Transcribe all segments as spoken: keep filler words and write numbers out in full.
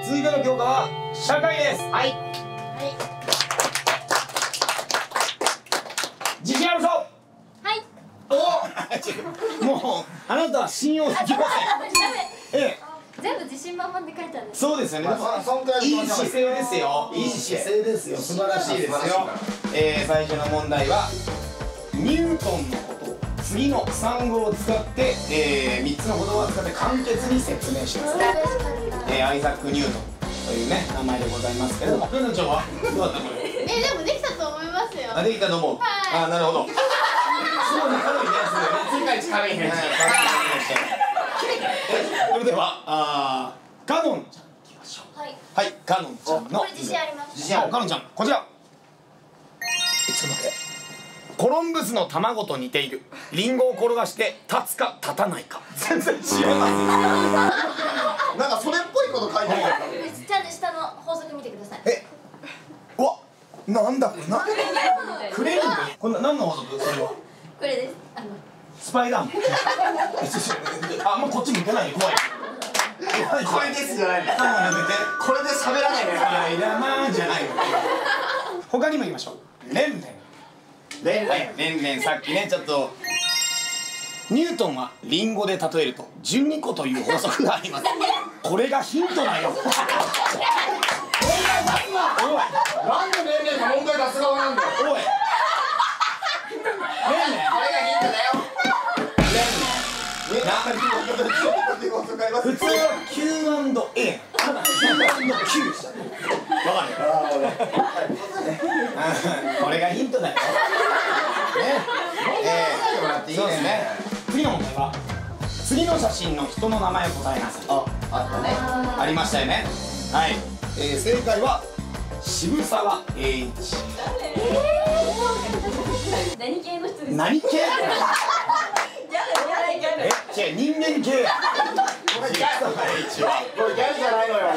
続いての教科は社会です。はい。自信あるぞ。はい。お。もうあなたは信用できません。ええ。 全部自信満々で書いたんです。 そうですよね。いい姿勢ですよ。いい姿勢ですよ。素晴らしいですよ。えー、最初の問題はニュートンのことを次の産語を使って、えー、みっつの言葉を使って簡潔に説明します。えー、アイザック・ニュートンというね名前でございますけれども、ルナちゃんはどうだったこれ？ え、でもできたと思いますよ。あ、 できたと思う。あ、なるほど。すごいね、軽いね、世界一軽いね。それでは、あー、カノンちゃんいきましょう。はい。はい、カノンちゃんの。 これ自信あります。 自信ある。カノンちゃん、こちら。ちょっと待って。コロンブスの卵と似ている。リンゴを転がして立つか立たないか。全然違います。なんかそれっぽいこと書いてある。 ちゃんと下の法則見てください。 え、うわ、なんだこれ、なんクレーンこんな何の法則？それは。 これです。あのスパイダーマン。あ、もうこっち向けないで怖い。これですじゃないの。これで喋らないで。スパイダーマンじゃないの。他にも言いましょう。レンレン。レンレン。レンレン、さっきねちょっと。ニュートンはリンゴで例えるとじゅうにこという法則があります。これがヒントだよ。問題出すな。おい。なんでレンレンが問題出す側なんだよ。おい。レンレン。これがヒントだよ。普通は キューアンドエー ただ キューアンドキュー わかる？これがヒントだよ。ねえ、そうですね。次の問題は次の写真の人の名前を答えなさい。あ、あったね。ありましたよね。はい、正解は渋沢栄一。 何系の人ですか？ 何系？え、違う、人間系。これギャル。これギャルじゃないのよ。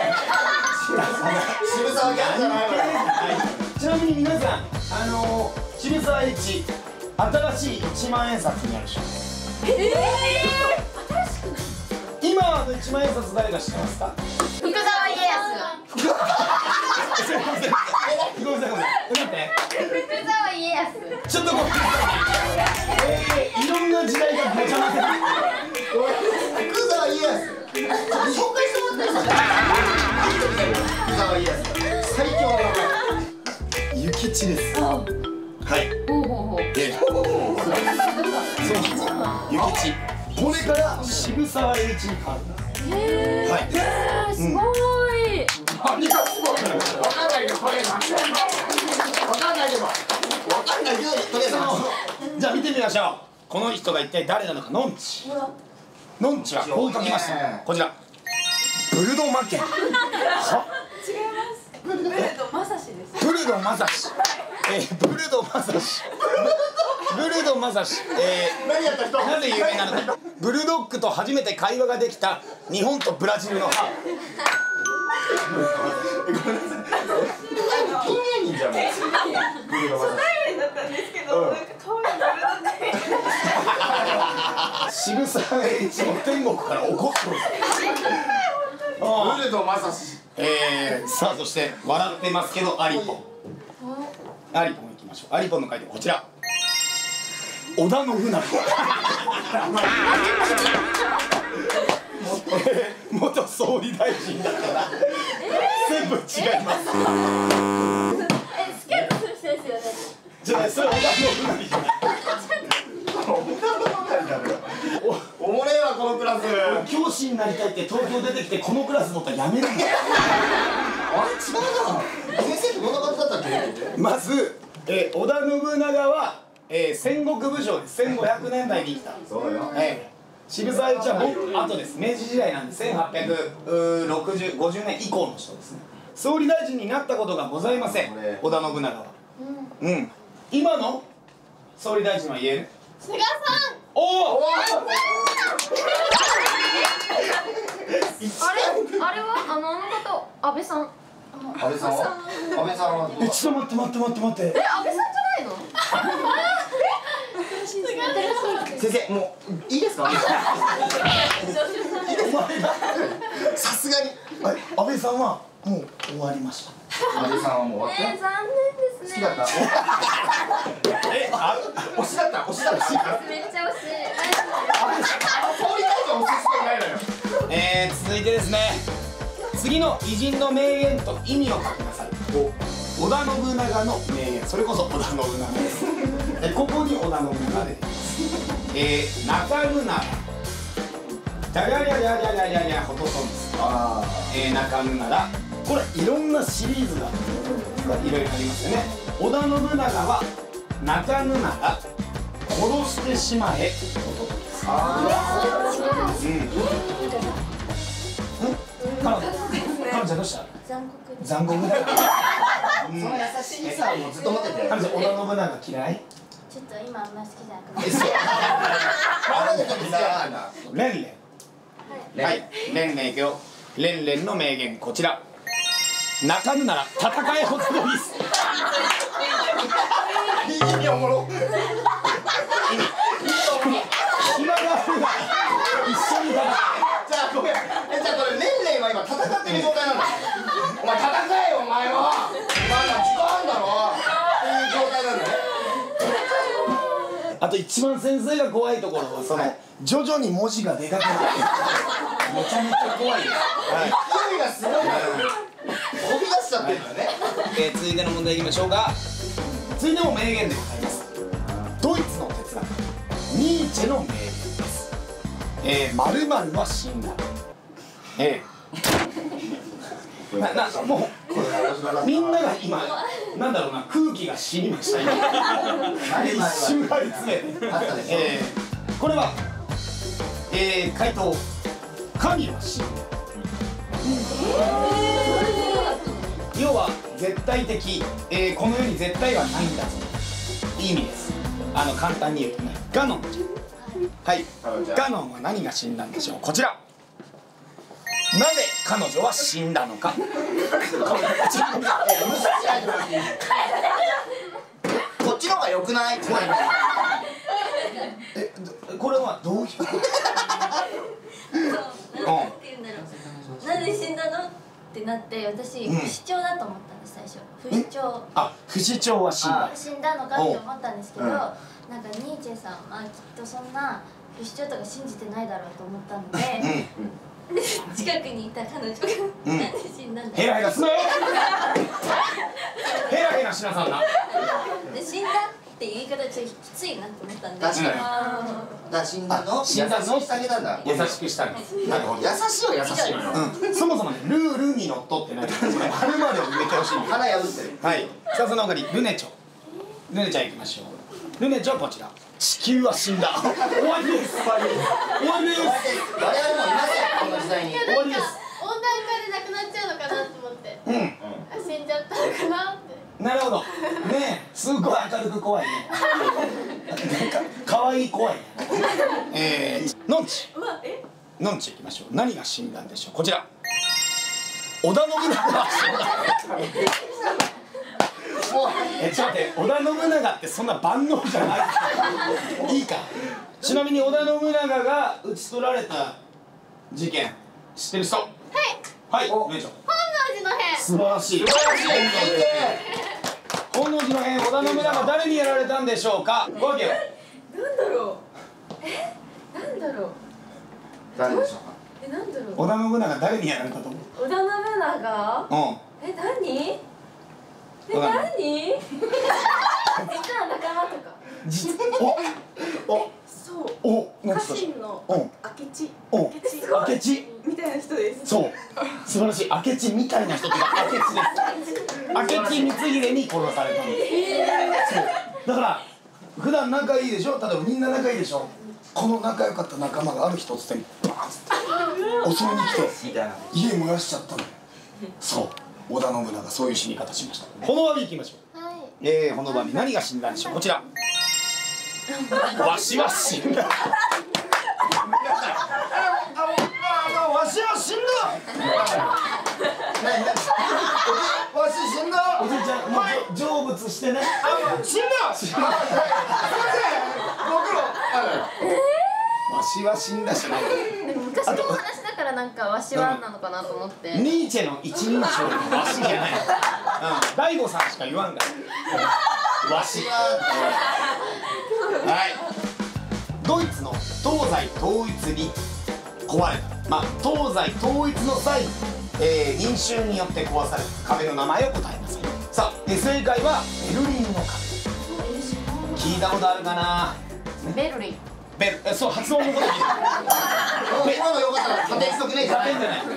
渋沢ギャルじゃないのよ。ちなみに皆さん、あの渋沢栄一、新しいいちまん円札にあるでしょ。ええ。新しくない？今のいちまん円札誰か知ってますか？ 福沢家康。 すみません。ごめんなさい、ごめんなさい。待って。 福沢家康。 ちょっとごめんなさい。えー、いろんな時代がごちゃ混ぜ。福沢家康。紹介してもらっていいですか？福沢家康。最強の諭吉です。はい。ほうほうほう。ええ。そう諭吉。これから渋沢栄一に変わるんです。へえ。はい。 すごい。 何がすごいの？わかんないけどとりあえず。わかんないけど。わかんないけどとりあえず。じゃあ見てみましょう。この人が一体誰なのか。のんち。のんちはこう書きました。こちら。ブルドマケン。は？ 違います。ブルドマサシです。 ブルドマサシ。えー、ブルドマサシ。ブルドマサシ。えー、何やった人？なぜ有名なのか。ブルドッグと初めて会話ができた日本とブラジルの歯。ごめんなさい。ピン芸人じゃんもう。ブルドマサシ。初対面だったんですけど、なんか顔にブルドッグ。渋沢栄一も天国から怒ってます。ブルドマサシ。えー、さあそして笑ってますけどアリポン。アリポン行きましょう。アリポンの回答こちら。織田信長。元総理大臣だから全部違います。 え、スケートする人ですよね。 じゃあそれ織田信長じゃない。おもれえわこのクラス。教師になりたいって東京出てきてこのクラス持ったらやめるんだよ。あれ違うな。先生ってどんな感じだったっけ？まず、えー、織田信長は、えー、戦国武将です。せんごひゃくねんだいに生きた。そうよ。えー渋沢栄一はもっと後です。明治時代なんでせんはっぴゃくろくじゅう、ごじゅうねん以降の人ですね。総理大臣になったことがございません。織田信長は。うん。うん。今の総理大臣は言える？ 菅さん。 おお。 あれ？あれはあのあの方安倍さん。 安倍さんは？安倍さんは？え、ちょっと待って待って待って待って。 え、安倍さんじゃないの？ しいです。 先生もういいですか。いいですか。さすがに安倍さんはもう終わりました。安倍さんはもう終わった。 えー、残念ですね。 好きだった。え、あ、推しだった。推しだった。 めっちゃ惜しい。 通りたいと推す人いないのよ。えー、続いてですね。次の偉人の名言と意味を書きなさい。織田信長の名言。それこそ織田信長です。で、ここに織田信長で。えー、中野なら。じゃりゃりゃりゃりゃりゃりゃりゃほとそんです。ああ。えー、中野なら。これいろんなシリーズがいろいろありますよね。織田信長は泣かぬなら殺してしまえということです。ああ。うん。彼女、彼女どうした？ 残酷。 残酷だよ。 その優しさをずっと持ってて。 彼女織田信長嫌い？ ちょっと今あんま好きじゃなくなえ、 い。 そう。 彼女と嫌いなんだ。 レンレン。はい。レンレンいくよ。レンレンの名言こちら。泣かぬなら戦えほどのミス。意味おもろ。意味。暇があるな。一緒に戦え。じゃあごめん。え、じゃあこれレンレンは今戦ってる状態なんだ。お前戦えよお前は。まだ時間あんだろ。っていう状態なんだね。あと一番先生が怖いところはその徐々に文字がでかくなってめちゃめちゃ怖いです。勢いがすごいから飛び出しちゃってるからね。えー、続いての問題いきましょうか。続いても名言でございます。ドイツの哲学ニーチェの名言です。えー、〇〇は死んだ。えー、ななもうみんなが今なんだろうな空気が死にました今。一瞬張り詰めて。えー、これは、えー、回答神は死んだ。要は絶対的、えー、この世に絶対はないんだぞいい意味です。あの簡単に言うとね、ガノンちゃん。はい、ガノンは何が死んだんでしょう。こちら。なぜ彼女は死んだのか。 こっちの方が良くない？ え、これはどういうこと？ なんて言うんだろう。なんで死んだのってなって私不死鳥だと思ったんです最初。不死鳥。 あ、不死鳥は死んだ。 死んだのかって思ったんですけど、なんかニーチェさんはきっとそんな不死鳥とか信じてないだろうと思ったので。近くにいた彼女がなんで死んだんだ。 ヘラヘラすなよ。ヘラヘラしなさんな。 死んだっていう言い方ちょっときついなと思ったんで。 確かに。だ死んだの？ 死んだの？ 優しくしてあげたんだ。 優しくしたんです。なるほど。 優しいは優しいのよ。 うん。そもそもねルールにのっとってない。これ丸まで埋めてほしい。 腹破ってる。 はい。さあその他にルネチョ。ルネちゃん行きましょう。ルネチョこちら。地球は死んだ。終わりです。終わりです。終わりです。 我々もいませんこの時代に。 終わりです。 温暖化でなくなっちゃうのかなと思って。 うん。 死んじゃったのかなって。 なるほど。ねえ、すごい明るく怖いね。なんか可愛い怖いね。えー、のんち。のんち行きましょう。何が死んだんでしょう。こちら。織田信長は死んだ。え、ちょっと待って、織田信長ってそんな万能じゃない。いいか。ちなみに織田信長が討ち取られた事件知ってる人。はい。はい。姉ちゃん。 本能寺の変。 素晴らしい。素晴らしい。本能寺の変、織田信長誰にやられたんでしょうか。ごわけよ。 なんだろう。え、なんだろう。 誰でしょうか。 え、なんだろう。 織田信長誰にやられたと思う。 織田信長。 うん。 え、何？え、何？実は仲間とか。 実おおそう。 お家臣のうん明智。 お明智明智みたいな人です。 そう素晴らしい。明智みたいな人ってか明智です。明智光秀に殺されたんです。そうだから普段仲いいでしょ。例えばみんな仲いいでしょ。この仲良かった仲間がある日突然バーンって襲いに来て家燃やしちゃったの。そう織田信長そういう死に方しました。この場に行きましょう。 はい。 えー、この場に何が死んだんでしょう。こちら。わしは死んだ。わしは死んだ。わわし死んだ。 おじいちゃんもう成仏してね。 あ、死んだ。死んだ。ご苦労。 わしは死んだしない。 でも昔の話だからなんかわしはなのかなと思って。 ニーチェの一人称のわしじゃない。大悟さんしか言わんから。わしは。はい。ドイツの東西統一に壊れた。まあ東西統一の際、えー、民衆によって壊された壁の名前を答えます。さあ、で正解はベルリンの壁。聞いたことあるかな。 ベルリン。 ベル、え、そう、発音のこと聞いた。 今のよかったら家庭則ねえじゃない。 じゃない。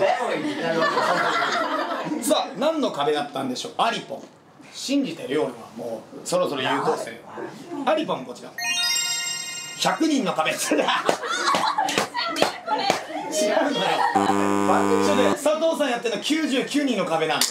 さあ、何の壁だったんでしょう。アリポン。信じてるよ俺はもうそろそろ優等生。アリポンこちら。ひゃくにんの壁。違うんだよ。ちょっと佐藤さんやってるのきゅうじゅうきゅうにんの壁なんだ。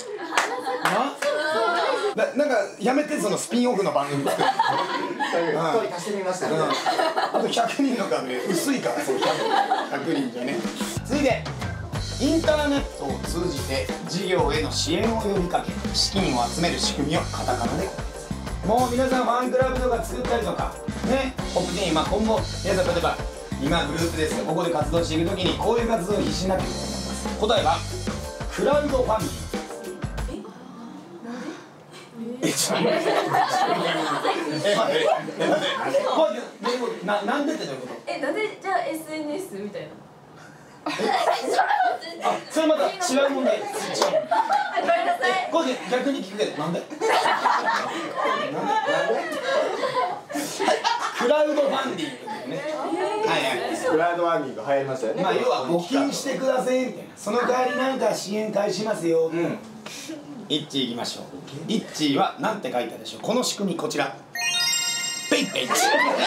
な、なんかやめてそのスピンオフの番組作る。 一人足してみましたね。 あとひゃくにんの壁薄いからそのひゃくにんじゃね。続いてインターネットを通じて事業への支援を呼びかけ資金を集める仕組みをカタカナで。もう皆さんファンクラブとか作ったりとかね、ポップティーン、まあ今後皆さん例えば今グループですがここで活動していくときにこういう活動を必死になっていくと思います。答えはクラウドファンディング。え、ちょっと待って。え、待って。え、待って。これな、なんでってどういうこと？ え、なんでじゃあ エスエヌエス みたいな。 あ、それまた違う問題。違う。 ごめんなさい。 これ逆に聞くけどなんで？なんで？クラウドファンディングってね。はいはい。 クラウドファンディング流行りましたよね。 まあ要は募金してくださいみたいな。その代わりなんか支援返しますよ。うん。イッチーいきましょう。イッチーはなんて書いたでしょう。この仕組みこちら。ペイペイ。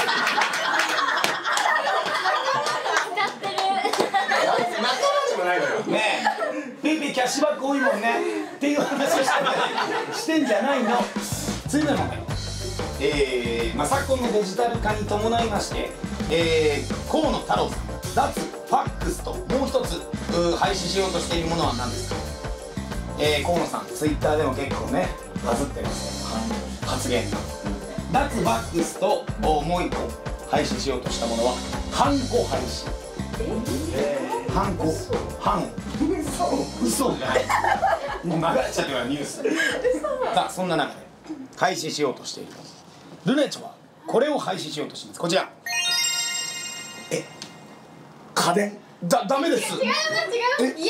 ねえ、ペイペイキャッシュバック多いもんねっていう話をしてしてんじゃないの。次の問題。えー、まあ昨今のデジタル化に伴いまして、えー、河野太郎さん脱ファックスともう一つ廃止しようとしているものは何ですか。えー、河野さんツイッターでも結構ねバズってますよ、発言が。脱ファックスともう一個廃止しようとしたものはハンコ廃止。ハンコ、ハン、嘘じゃない。もう流れちゃってるからニュース。さあそんな中で廃止しようとしているルネチョはこれを廃止しようとしています。こちら。え、家電だ、ダメです。 違います違います。家電です。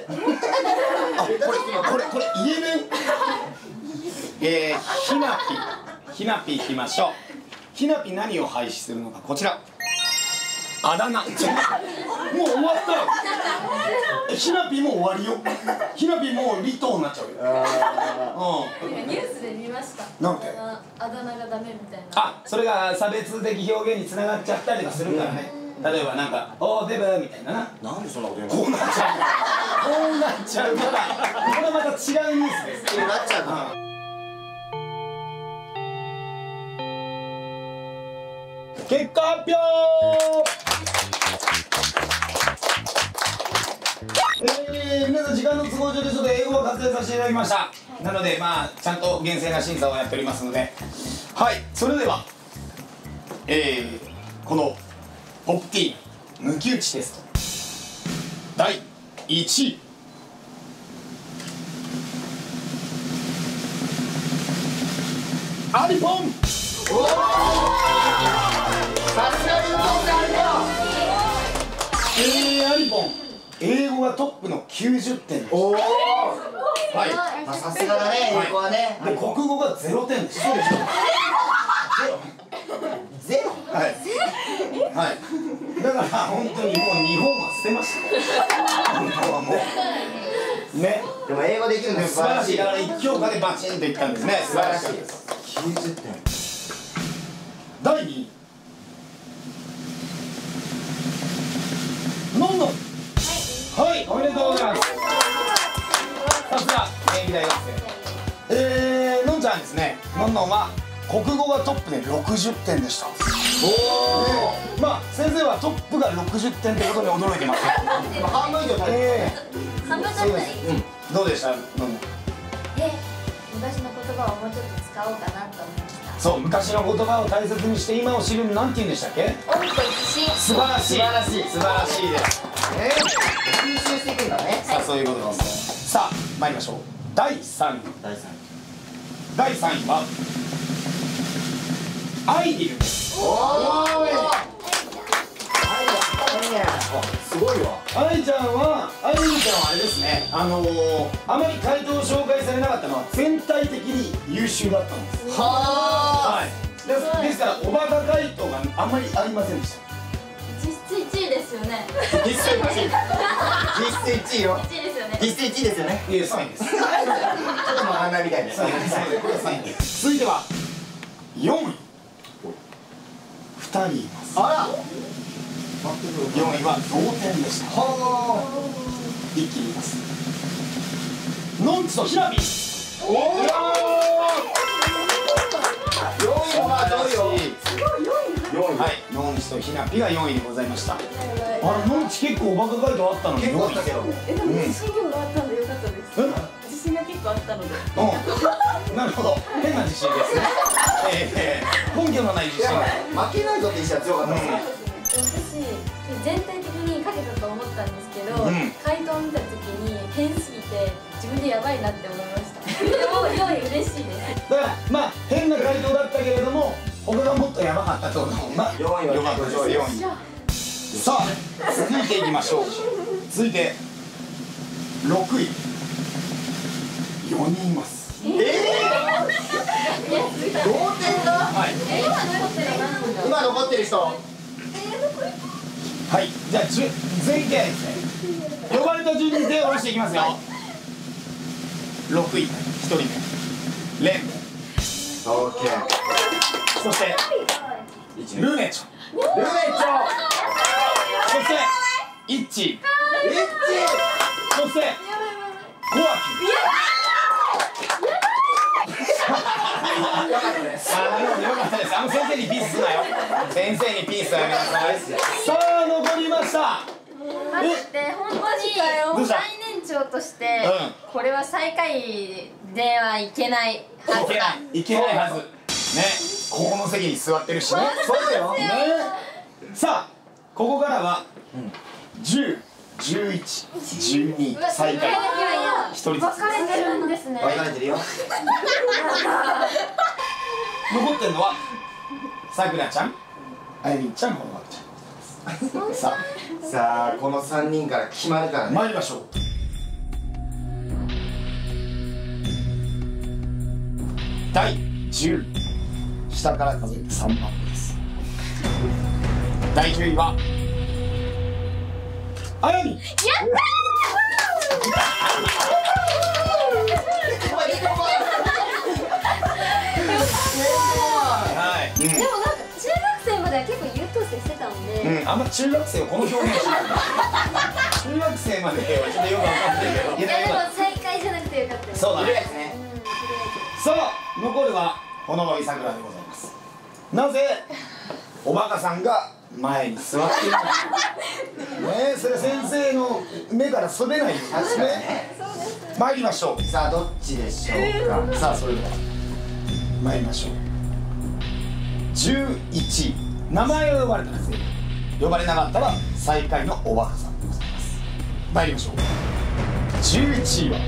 あ、これこれこれ家電。えー、ひなぴひなぴいきましょう。ひなぴ何を廃止するのかこちら。あだ名。もう終わったよ。ひなぴも終わりよ。ひなぴもう離島になっちゃうよ。 うん。ニュースで見ました。 なんて？ あだ名がダメみたいな。 あ、それが差別的表現につながっちゃったりとかするからね。例えばなんかおーデブみたいなな。 なんでそんなこと言うの？ こうなっちゃう。こうなっちゃうから。これまた違うニュースです。 こうなっちゃうから。 結果発表。えー、皆さん時間の都合上でちょっと英語を活用させていただきました。なのでまあちゃんと厳正な審査をやっておりますので、はい、それでは、えー、このポップティーン抜き打ちテストだいいちい。アリポン。 おお。さすがにどうかあるよ。 えー、アリポン英語がトップのきゅうじゅってんです。 おお。 はい。 まあさすがだね、英語はね。 で国語がゼロてんです。そうでしょ。 ゼロ。 はい。はい。だから本当にもう日本は捨てました。本当はもう。ね。 でも英語できるの素晴らしい。だから一教科でバチンといったんですね。素晴らしいです。 きゅうじゅってん。 だいにい。のんのん。はい、おめでとうございます。さすが現役大学生。えー、のんちゃんですね。のんのんは国語がトップでろくじゅってんでした。おお。まあ先生はトップがろくじゅってんってことに驚いてます。 半分以上足りてえ半分だったらいい。 ー、どうでしたのんのん。 い昔の言葉をもうちょっと使おうかなと思いました。 そう、昔の言葉を大切にして今を知る、なんて言うんでしたっけ？ 恩と自信。 素晴らしい、素晴らしい、素晴らしいです。 えー、吸収していくんだね。 さあ、そういうことです。さあ、参りましょう。だいさんい。 第三位。 だいさんいはアイリルです。 おーい。すごいわ。 アイちゃんは、アイリルちゃんはあれですね、あのー、あまり回答を紹介されなかったのは全体的に優秀だったんです。 ははいです、ですからおバカ回答があんまりありませんでした。 実質いちいですよね。 実質いちい。実質いちいよ。 いちいですよね。 実質いちいですよね。 いえ、さんいです。 ちょっと曲がんないみたいです。 これはさんいです。続いてはよんい。ふたりいます。 あら。 よんいは同点でした。 は一気に言います。のんちとひなび。 おお。よんいもまあ上位よ。よんい。 はい、のんちとひなぴがよんいでございました。あら、のんち結構おバカ回答あったのに結構あよんいったけど。 え、でも自信量があったんでよかったです。 え？ 自信が結構あったので。 うん、なるほど、変な自信ですね。ええ、根拠のない自信。 負けないぞって意志は強かったですね。 私全体的にかけたと思ったんですけど、 うん回答を見た時に変すぎて自分でやばいなって思いました。でもよんい嬉しいです。 だからまあ変な回答だったけれども他がもっとやばかったと思う。まあよんいはよかったです。よんい。さあ続いていきましょう。続いてろくい。よにんいます。 ええ。同点だ。 はいえ、今残ってるの何人だ？ 今残ってる人。 はい、じゃあじゅ全員手ですね。呼ばれた順に手を下ろしていきますよ。ろくいひとりめレン。 オッケー。 そしてルネチョ。 ルネチョ。 そしてイッチ。 イッチ。 そしてコアキ。 よかったです。 あのよかったです。あの先生にピースすなよ。先生にピースはやめなさい。さあ残りました。 待って本当どうにした最年長としてうこれは最下位ではいけないはいずけなだ。 いいけないはずね。ここの席に座ってるしね。 そうだよ。 ね。さあここからはじゅう、じゅういち、じゅうに最下位ひとりずつ分かれてるんですね。 分かれてるよ。 残ってるのはさくらちゃん、あゆみんちゃん、ほのまるちゃん。ささあこのさんにんから決まるからあね。 参りましょう。だいじゅうい、下から数えてさんばんめです。だいじゅういはあやみ。やったはい、うんでもなんか中学生までは結構優等生してたので、 うん、あんま中学生はこの表現しない。中学生まではちょっとよくわかんないけど。 いやでも再会じゃなくてよかったです。 そうだね。 ね。 うん、とりさあ残るはほのぼりさくらでございます。なぜおバカさんが前に座っているのか。ねえ、それ先生の目からそれないようですね。参りましょう。 さあどっちでしょうか。 さあそれでは参りましょう。じゅういちい、名前を呼ばれたら全員、呼ばれなかったら最下位のおバカさんでございます。参りましょう。じゅういちいは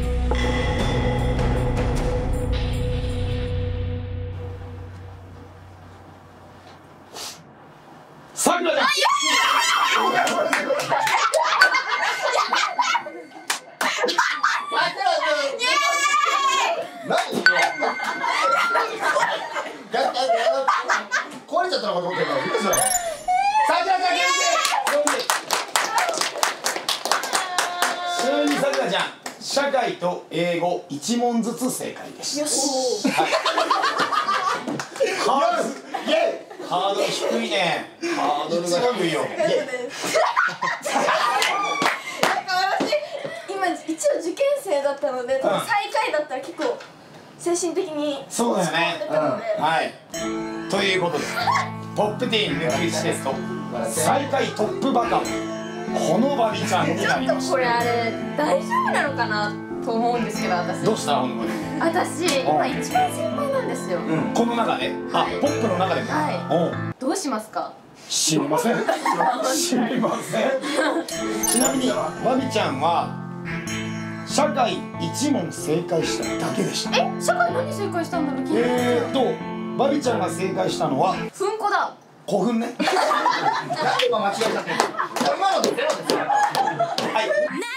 さくらちゃん。 何よ。壊れちゃったのかと思ってるからびっくりした。さくらちゃん元ちなみにさくらちゃん、社会と英語いち問ずつ正解です。よし。はい、ハードル、イエイ。ハードル低いね。ハードルが低いよ。 なんか私今一応受験生だったので、多分最下位だったら結構精神的にそうだよね。 だったので、 はい。ということで、トップティーン抜き打ちテスト最下位トップバカほのばりちゃんになりました。 ちょっとこれあれ大丈夫なのかなと思うんですけど私。 どうしたほのばり。 私今一番先輩なんですよ。 この中で、あ、ポップの中でも。 はい。どうしますか？ 知りません。知りません。ちなみにバビちゃんは社会一問正解しただけでした。 え、社会何正解したんだろう。 えーっとバビちゃんが正解したのはふんこだ。 古墳ね。 何が間違えたって今のでゼロですよ。 はい。